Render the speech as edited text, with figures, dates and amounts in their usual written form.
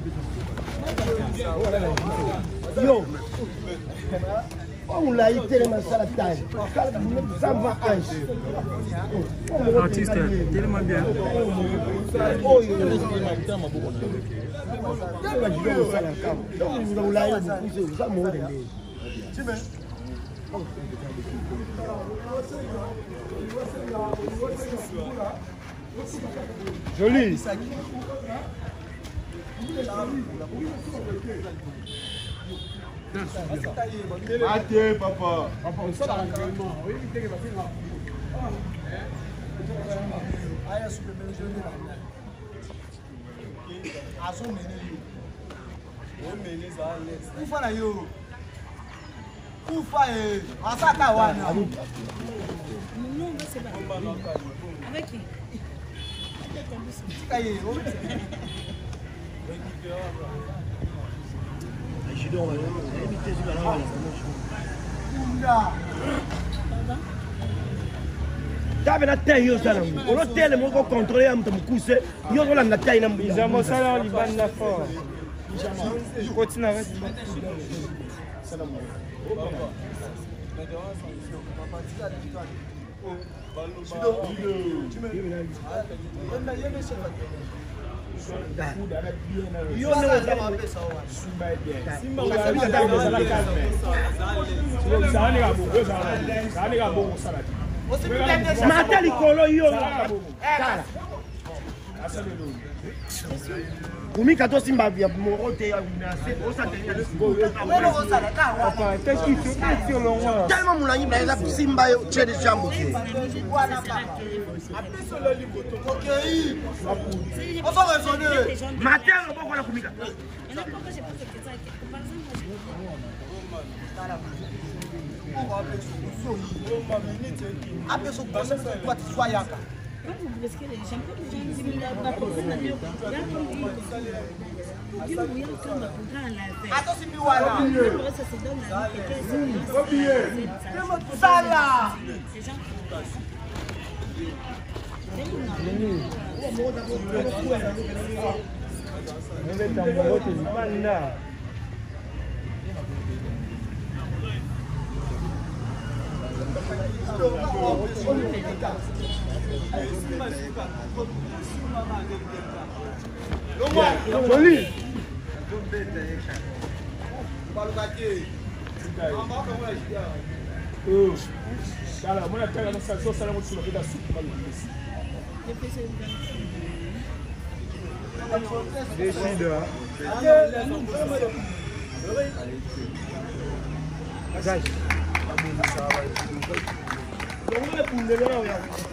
Yo. On l'a été tellement ça la taille. Ça va Artiste, tellement bien. Oh, joli. Attends, papa. Avec qui? T'avais la taille, yo, ça. On a tellement contrôlé un peu de cousse. Yo, on a la taille. Ils ont ça là, ils bandent la force. Je continue avec ça. Kumi kato simba via morote ya menacé au ça tellement mon ami là simba chez des jambes on va raisonner matin on va voir kumika après son procès toi tu sois yaka. Parce que j'aime pas que les gens disent la personne a dit ça se donne ça là Joli. Décide.